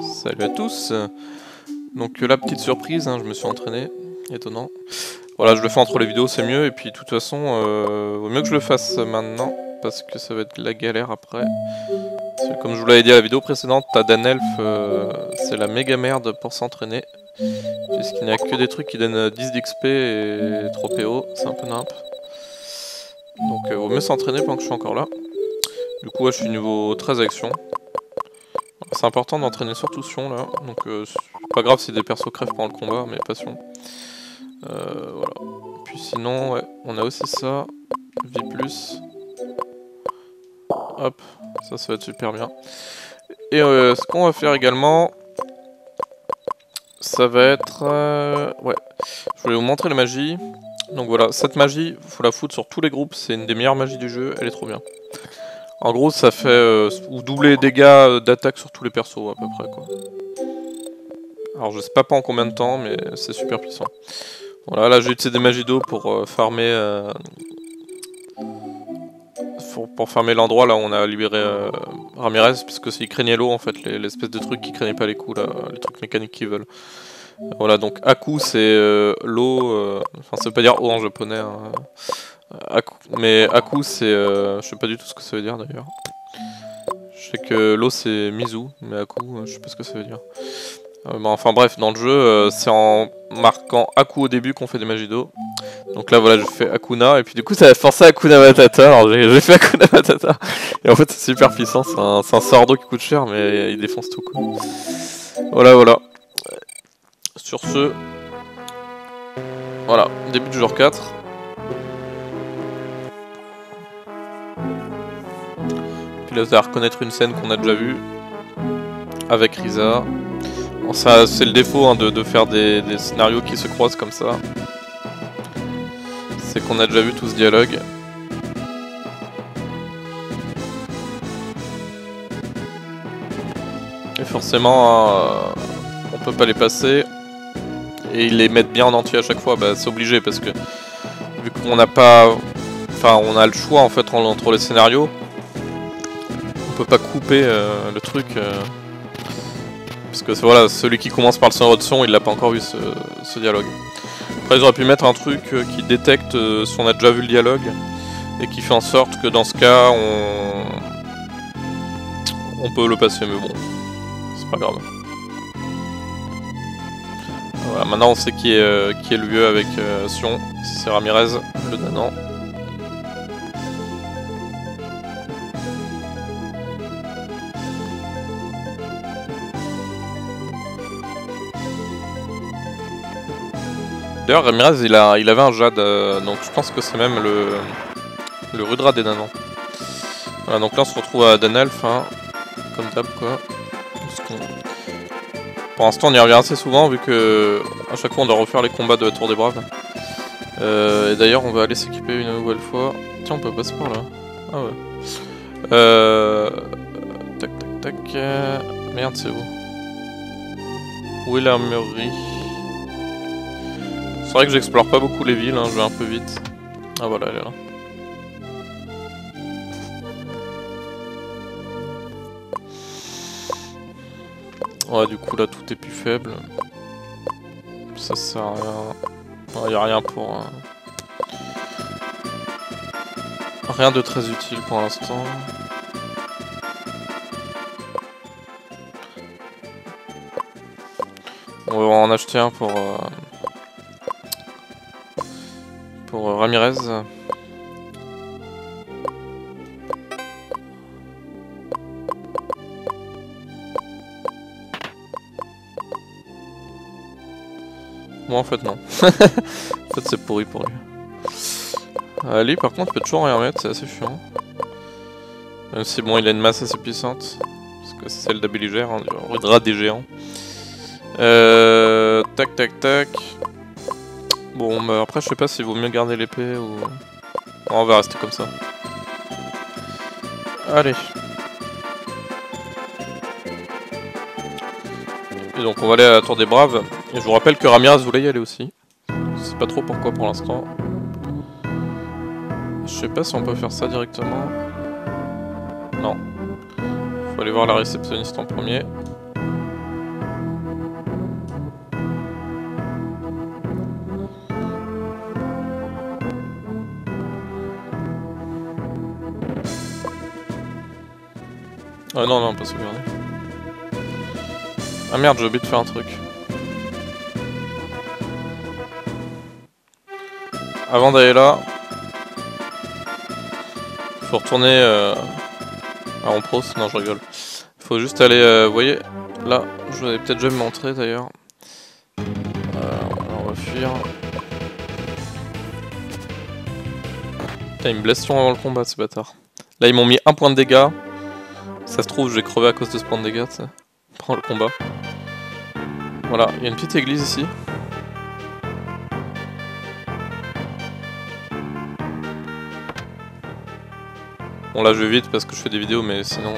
Salut à tous. Donc la petite surprise, hein, je me suis entraîné, étonnant. Voilà, je le fais entre les vidéos, c'est mieux, et puis de toute façon, vaut mieux que je le fasse maintenant, parce que ça va être la galère après. Parce que, comme je vous l'avais dit à la vidéo précédente, t'as Danelf, c'est la méga merde pour s'entraîner. Puisqu'il n'y a que des trucs qui donnent 10 d'XP et 3 PO, c'est un peu nimp. Donc vaut mieux s'entraîner pendant que je suis encore là. Du coup, ouais, je suis niveau 13 actions. C'est important d'entraîner surtout Sion là, donc c'est pas grave si des persos crèvent pendant le combat, mais pas Sion. Voilà. Puis sinon, ouais, on a aussi ça, vie plus. Hop, ça va être super bien. Et ce qu'on va faire également, ça va être... ouais, je voulais vous montrer la magie. Donc voilà, cette magie, faut la foutre sur tous les groupes, c'est une des meilleures magies du jeu, elle est trop bien. En gros, ça fait ou doubler les dégâts d'attaque sur tous les persos à peu près quoi. Alors je sais pas en combien de temps, mais c'est super puissant. Voilà, là j'ai utilisé des magies d'eau pour farmer pour farmer l'endroit là où on a libéré Ramirez, puisque il craignait l'eau en fait, l'espèce de truc qui craignait pas les coups là, les trucs mécaniques qui veulent. Voilà, donc Aku c'est l'eau, enfin ça veut pas dire eau en japonais, hein. Mais Aku c'est, je sais pas du tout ce que ça veut dire d'ailleurs. Je sais que l'eau c'est Mizu, mais Aku, je sais pas ce que ça veut dire. Enfin bref, dans le jeu, c'est en marquant Aku au début qu'on fait des magies d'eau. Donc là voilà, je fais Akuna, et puis du coup ça a forcé Akuna Matata, alors j'ai fait Akuna Matata. Et en fait c'est super puissant, c'est un sort d'eau qui coûte cher, mais il défonce tout quoi. Voilà, voilà. Sur ce, voilà, début du jour 4. Puis là vous allez reconnaître une scène qu'on a déjà vue, avec Risa. Bon, ça c'est le défaut hein, de faire des scénarios qui se croisent comme ça. C'est qu'on a déjà vu tout ce dialogue. Et forcément, on peut pas les passer. Et ils les mettent bien en entier à chaque fois, bah, c'est obligé parce que vu qu'on n'a pas... Enfin, on a le choix en fait entre les scénarios. On peut pas couper le truc. Parce que voilà, celui qui commence par le scénario de son, il l'a pas encore vu ce dialogue. Après ils auraient pu mettre un truc qui détecte si on a déjà vu le dialogue et qui fait en sorte que dans ce cas on peut le passer, mais bon, c'est pas grave. Voilà, maintenant on sait qui est le vieux avec Sion, c'est Ramirez, le Danan. D'ailleurs Ramirez il avait un jade, donc je pense que c'est même le Rudra des Danans. Voilà, donc là on se retrouve à Danelf, hein, comme d'hab quoi. Pour l'instant on y revient assez souvent vu que à chaque fois on doit refaire les combats de la Tour des Braves. Et d'ailleurs on va aller s'équiper une nouvelle fois. Tiens, on peut passer par là. Ah ouais. Tac tac tac. Merde, c'est où? Où est l'armurerie? C'est vrai que j'explore pas beaucoup les villes, hein, je vais un peu vite. Ah voilà, elle est là. Ouais, du coup là tout est plus faible. Ça sert à rien. Ouais, y a rien pour... Rien de très utile pour l'instant. On va en acheter un pour Ramirez. Moi en fait non. En fait c'est pourri pour lui. Lui par contre il peut toujours rien mettre, c'est assez chiant. Même si bon il a une masse assez puissante. Parce que c'est celle d'Abiliger, hein, du Rudra des géants. Tac tac tac. Bon bah après je sais pas s'il vaut mieux garder l'épée ou... Non, on va rester comme ça. Allez. Et donc on va aller à la Tour des Braves. Et je vous rappelle que Ramirez voulait y aller aussi. Je sais pas trop pourquoi pour l'instant. Je sais pas si on peut faire ça directement. Non. Faut aller voir la réceptionniste en premier. Ah non, non, pas sauvegarder. Ah merde, j'ai oublié de faire un truc. Avant d'aller là, faut retourner à Ampros. Non, je rigole. Faut juste aller, vous voyez, là, je vous avais peut-être déjà montré d'ailleurs. On va fuir. Putain, il me blesse avant le combat, ce bâtard. Là, ils m'ont mis 1 point de dégâts. Ça se trouve, je vais crever à cause de ce point de dégâts, tu sais. Prends le combat. Voilà, il y a une petite église ici. Bon, là, je vais vite parce que je fais des vidéos, mais sinon...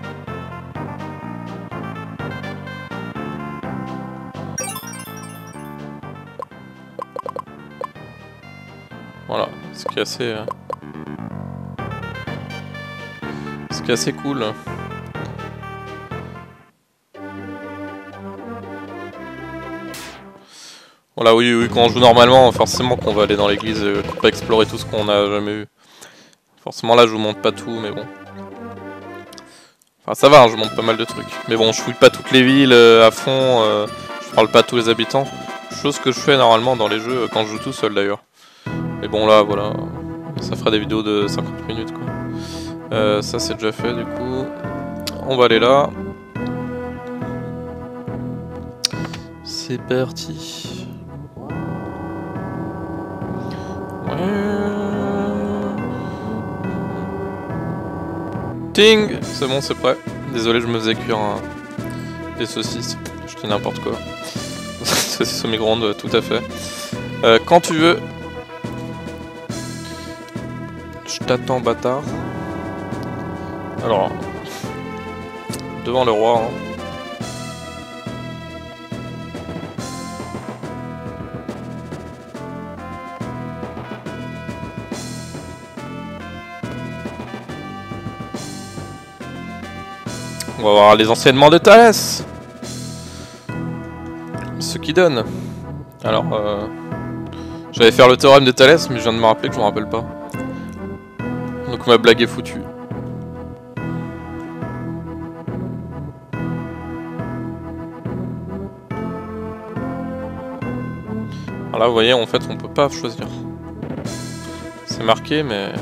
Voilà, ce qui est assez... Ce qui est assez cool. Voilà, oui, oui, quand on joue normalement, forcément qu'on va aller dans l'église, pour pas explorer tout ce qu'on a jamais vu. Forcément là je vous montre pas tout, mais bon. Enfin ça va, hein, je vous montre pas mal de trucs. Mais bon, je fouille pas toutes les villes à fond, je parle pas à tous les habitants. Chose que je fais normalement dans les jeux quand je joue tout seul d'ailleurs. Mais bon là, voilà, ça fera des vidéos de 50 minutes quoi. Ça c'est déjà fait du coup. On va aller là. C'est parti. Ting! C'est bon, c'est prêt. Désolé, je me faisais cuire des saucisses. Je dis n'importe quoi. Saucisses au micro-ondes, tout à fait. Quand tu veux. Je t'attends, bâtard. Alors. Devant le roi. Hein. On va voir les enseignements de Thalès. Ce qui donne. Alors, j'allais faire le théorème de Thalès, mais je viens de me rappeler que je me rappelle pas. Donc ma blague est foutue. Alors là, vous voyez, en fait, on peut pas choisir. C'est marqué, mais...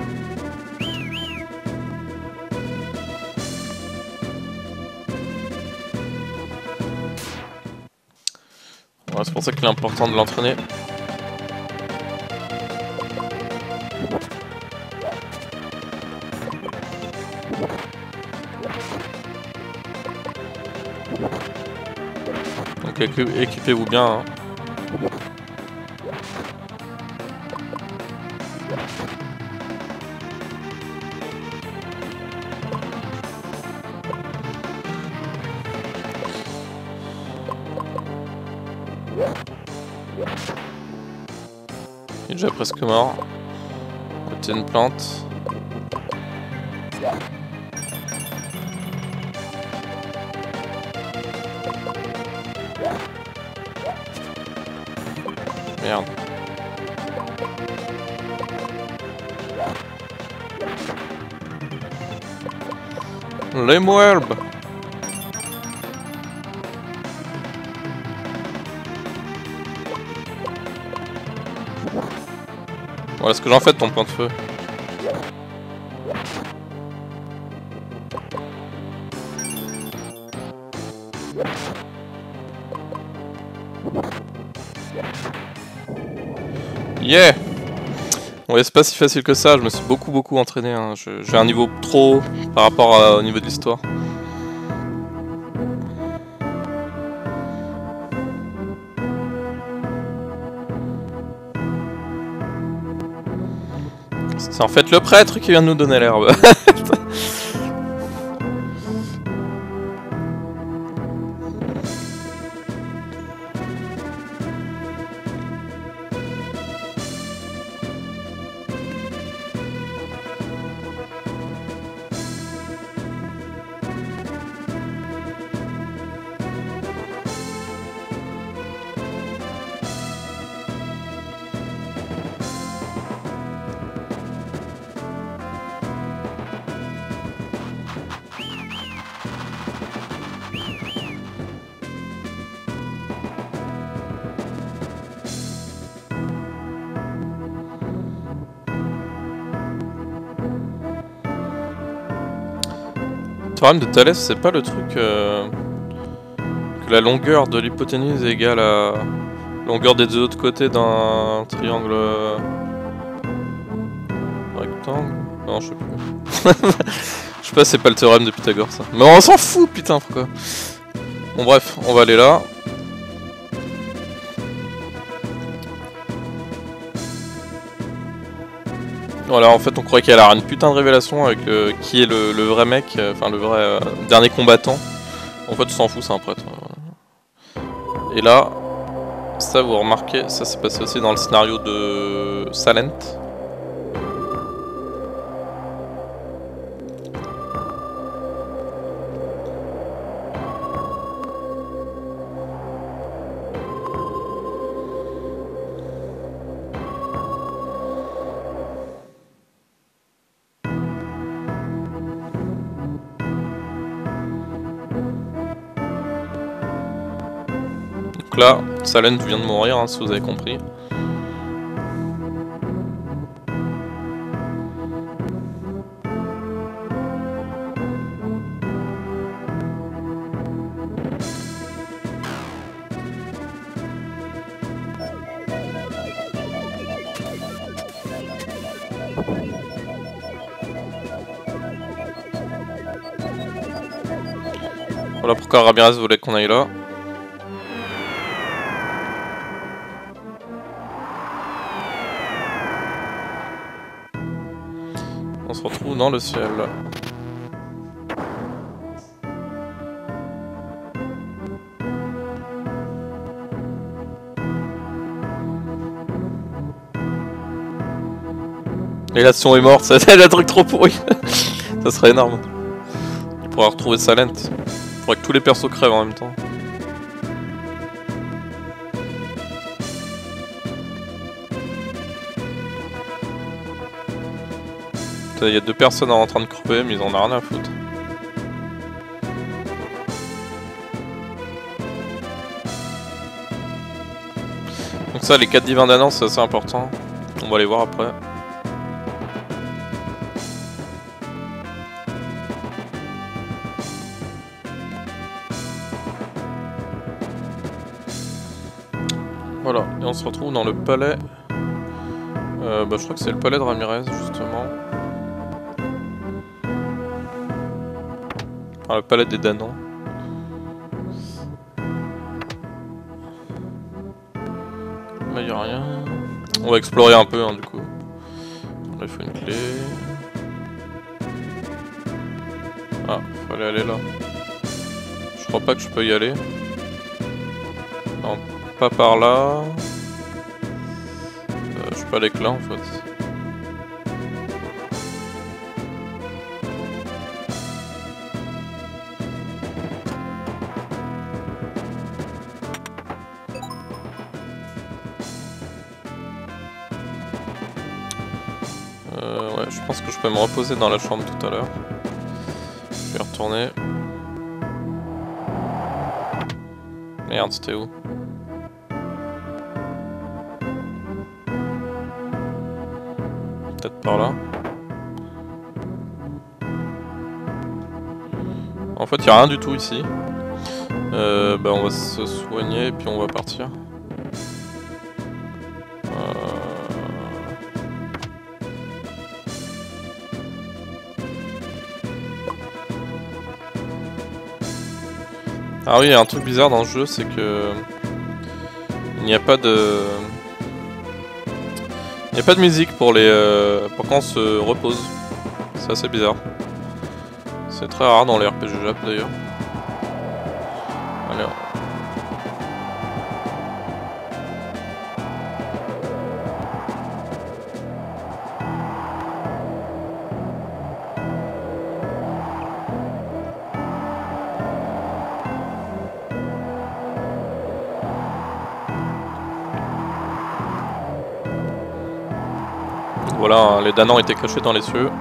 Ouais, c'est pour ça qu'il est important de l'entraîner. Donc équipez-vous bien. Hein. Il est déjà presque mort. Côté une plante. Merde. Les muerbes. Voilà ce que j'en fais de ton point de feu. Yeah! Ouais, c'est pas si facile que ça, je me suis beaucoup entraîné. Hein. J'ai un niveau trop haut par rapport au niveau de l'histoire. C'est en fait le prêtre qui vient de nous donner l'herbe. théorème de Thalès, c'est pas le truc que la longueur de l'hypoténuse est égale à la longueur des deux autres côtés d'un triangle rectangle? Non, je sais plus. Je sais pas, c'est pas le théorème de Pythagore ça. Mais on s'en fout, putain, pourquoi? Bon, bref, on va aller là. Voilà, en fait, on croyait qu'il allait y avoir une putain de révélation avec qui est le vrai mec, enfin le vrai dernier combattant. En fait, on s'en fout, c'est un prêtre. Et là, ça vous remarquez, ça s'est passé aussi dans le scénario de Salent. Donc là, Salent vient de mourir, hein, si vous avez compris. Voilà pourquoi Ramirez voulait qu'on aille là. On se retrouve dans le ciel. Et l'action est morte, c'est un truc trop pourri. Ça serait énorme. Il pourrait retrouver Salent. Il faudrait que tous les persos crèvent en même temps. Il y a deux personnes en train de crever, mais ils en ont rien à foutre. Donc ça, les 4 divins d'Anan, c'est assez important. On va les voir après. Voilà, et on se retrouve dans le palais. Je crois que c'est le palais de Ramirez, justement. Enfin, le palais des Danans. Là, y a rien. On va explorer un peu, hein, du coup. Là, il faut une clé. Ah, fallait aller là. Je crois pas que je peux y aller. Non, pas par là. Je peux aller que là, en fait. Ouais, je pense que je peux me reposer dans la chambre tout à l'heure. Je vais retourner. Merde, c'était où? Peut-être par là. En fait, il n'y a rien du tout ici. On va se soigner et puis on va partir. Ah oui, il y a un truc bizarre dans le jeu, c'est que il n'y a pas de musique pour pour quand on se repose. C'est assez bizarre. C'est très rare dans les RPG Jap d'ailleurs. Allez. Voilà, hein, les Danans étaient cachés dans les cieux.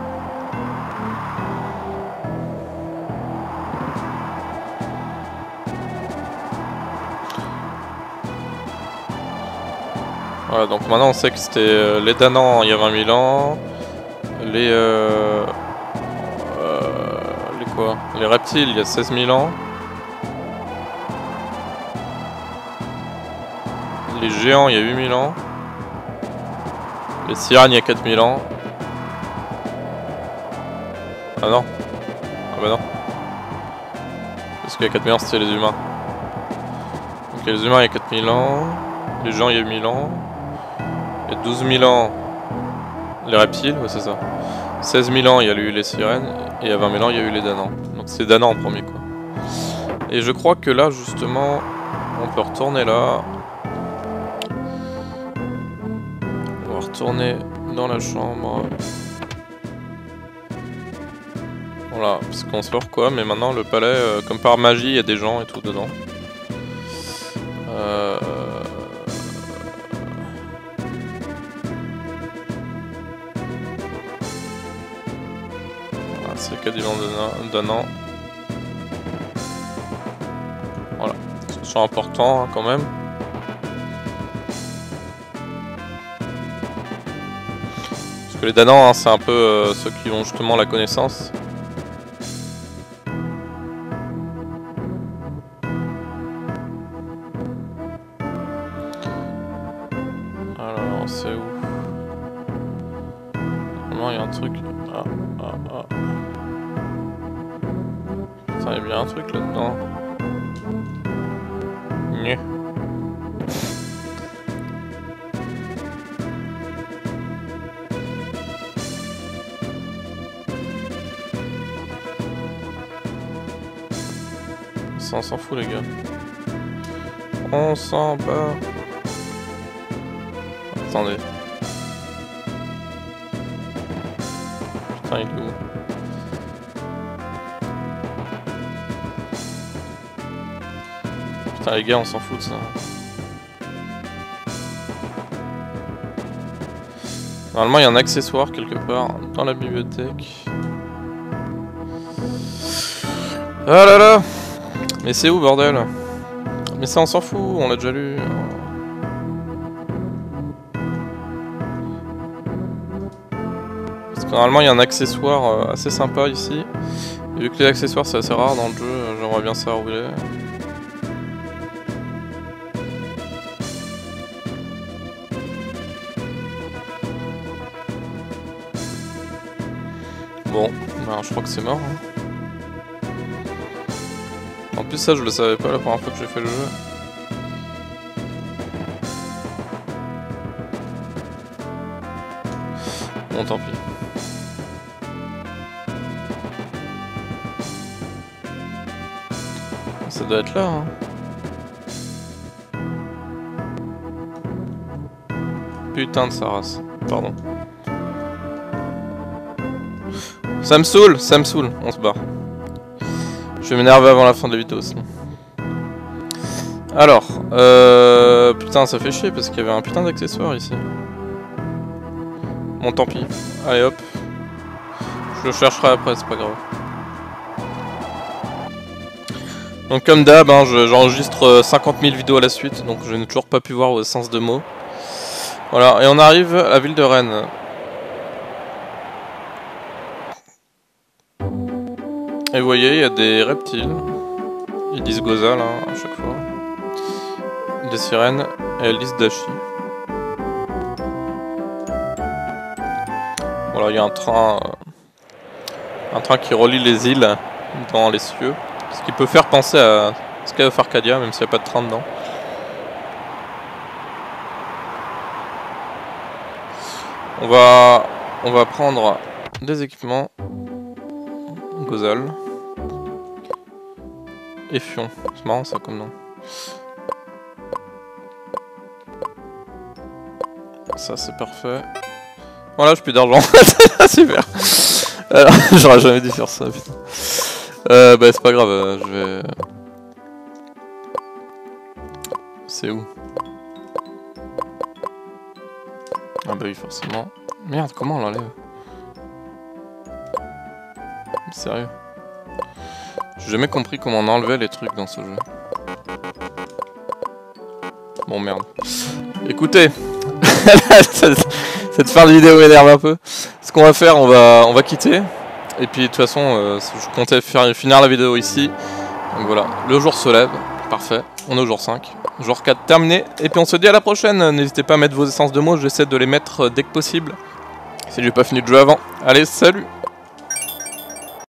Voilà, donc maintenant on sait que c'était les Danans il y a 20 000 ans, les quoi? Les reptiles, il y a 16 000 ans. Les géants, il y a 8 000 ans. Les sirènes, il y a 4 000 ans. Ah non. Ah bah non. Parce qu'il y a 4 000 ans, c'était les humains. Donc les humains, il y a 4 000 ans. Les gens, il y a 8 000 ans. Il y a 12 000 ans, les reptiles, ouais c'est ça. 16 000 ans, il y a eu les sirènes. Et il y a 20 000 ans, il y a eu les Danans. Donc c'est Danans en premier, quoi. Et je crois que là, justement, on peut retourner là. On va retourner dans la chambre. Voilà, parce qu'on sait pas pourquoi, mais maintenant le palais, comme par magie, il y a des gens et tout dedans. Voilà, c'est le cas du Danan. Voilà, c'est important hein, quand même. Parce que les Danans, hein, c'est un peu ceux qui ont justement la connaissance. Alors, c'est où? Normalement, il y a un truc. Ah. Putain, il y a bien un truc là-dedans. Nyeh. Ça, on s'en fout, les gars. On s'en bat. Attendez. Putain, il est où? Putain, les gars, on s'en fout de ça. Normalement, il y a un accessoire quelque part dans la bibliothèque. Ah là là! Mais c'est où, bordel? Mais ça, on s'en fout, on l'a déjà lu. Parce que normalement, il y a un accessoire assez sympa ici. Et vu que les accessoires, c'est assez rare dans le jeu, j'aimerais bien savoir où il est. Bon, ben, je crois que c'est mort. Hein. En plus ça je le savais pas la première fois que j'ai fait le jeu. Bon tant pis. Ça doit être là hein. Putain de sa race. Pardon. Ça me saoule, on se barre. Je vais m'énerver avant la fin de la vidéo sinon. Alors, putain ça fait chier parce qu'il y avait un putain d'accessoire ici. Bon tant pis, allez hop. Je le chercherai après, c'est pas grave. Donc comme d'hab, hein, j'enregistre 50 000 vidéos à la suite, donc je n'ai toujours pas pu voir au sens de mots. Voilà, et on arrive à la ville de Rennes. Et vous voyez, il y a des reptiles. Ils disent Goza là, à chaque fois. Des sirènes, et elles disent Dashi. Voilà, il y a un train qui relie les îles dans les cieux. Ce qui peut faire penser à Sky of Arcadia, même s'il n'y a pas de train dedans. On va prendre des équipements. Gozal. Et Fion. C'est marrant ça comme nom. Ça c'est parfait. Voilà, j'ai plus d'argent. Super. Alors, j'aurais jamais dû faire ça, putain. Bah c'est pas grave, je vais... C'est où? Ah bah oui, forcément. Merde, comment on l'enlève? Sérieux? J'ai jamais compris comment on enlevait les trucs dans ce jeu. Bon merde. Écoutez, cette fin de vidéo m'énerve un peu. Ce qu'on va faire, on va quitter. Et puis de toute façon, je comptais finir la vidéo ici. Donc voilà, le jour se lève, parfait, on est au jour 5. Jour 4 terminé, et puis on se dit à la prochaine. N'hésitez pas à mettre vos essences de mots, j'essaie de les mettre dès que possible. Si j'ai pas fini de jouer avant. Allez, salut!